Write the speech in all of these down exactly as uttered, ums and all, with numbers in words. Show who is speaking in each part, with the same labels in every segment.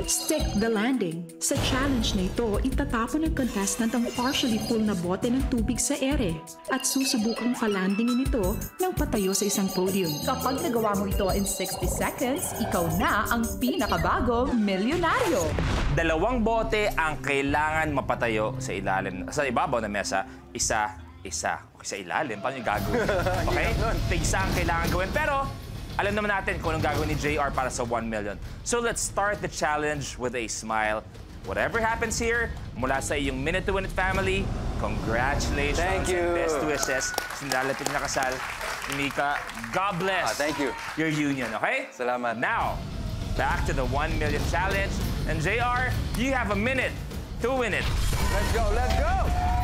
Speaker 1: Stick the landing. Sa challenge na ito, itatapon ng contestant ang partially full na bote ng tubig sa ere at susubukang palandingin ito ng patayo sa isang podium.
Speaker 2: Kapag nagawa mo ito in sixty seconds, ikaw na ang pinakabagong milyonaryo.
Speaker 3: Dalawang bote ang kailangan mapatayo sa ilalim, sa ibabaw ng mesa, isa, isa. Okay, sa ilalim, paano yung gagawin? Okay? Tig-isa ang kailangan gawin. Pero, alam naman natin kung anong gagawin ni J R para sa one million. So let's start the challenge with a smile. Whatever happens here, mula sa iyong Minute to Win It family, congratulations
Speaker 4: Thank you.
Speaker 3: and best wishes. Sinalapit na kasal ni Mika. God bless
Speaker 4: Ah, thank you.
Speaker 3: your union, okay?
Speaker 4: Salamat.
Speaker 3: Now, back to the one million challenge. And J R, you have a minute to win it.
Speaker 4: Let's go, let's go!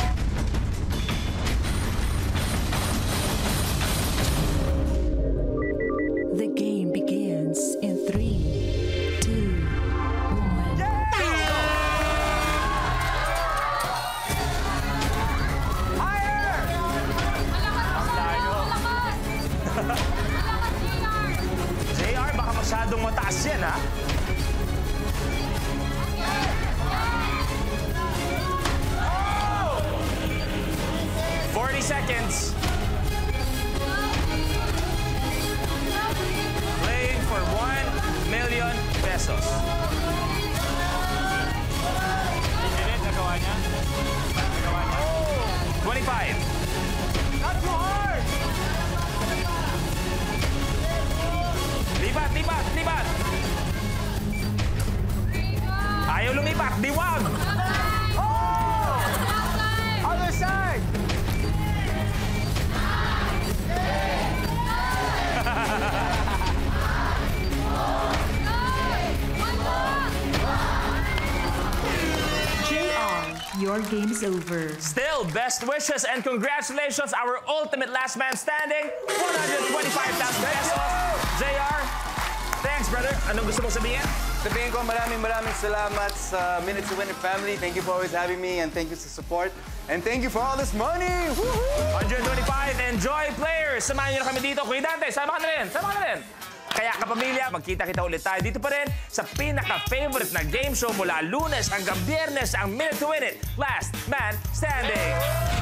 Speaker 1: The game begins in three, two, one.
Speaker 3: J R, baka masyadong mataas yan, ha? forty seconds. Playing for one million pesos. Nagawa niya? Nagawa niya? twenty-five. Not too hard! Lipat, lipat, lipat! Ayaw lumipat, diwag! Oh! Other side!
Speaker 1: J R, your game's over.
Speaker 3: Still, best wishes and congratulations, our ultimate last man standing, one hundred twenty-five thousand pesos. J R, thanks, brother. Anong gusto mo sabihin?
Speaker 4: Sabihin ko maraming maraming salamat sa Minute to Win It family. Thank you for always having me and thank you sa support. And thank you for all this money!
Speaker 3: one hundred twenty-five, enjoy players! Samahan niyo na kami dito. Kuya Dante, sama ka na rin. Sama ka na rin. Kaya kapamilya, magkita-kita ulit tayo dito pa rin sa pinaka-favorite na game show mula Lunes hanggang Biyernes, ang Minute to Win It, Last Man Standing.